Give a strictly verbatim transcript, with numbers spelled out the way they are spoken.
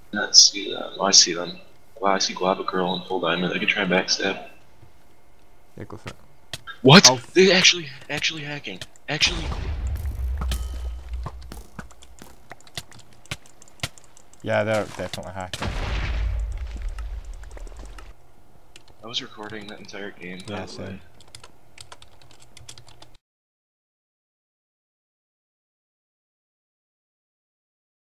Not see them. Oh, I see them. Wow, I see Guava Girl and Full Diamond. I could try backstab. Yeah, go for it. What? Oh, They actually, actually hacking. Actually. yeah, they're definitely hacking. I was recording that entire game. Yeah, By the way. same.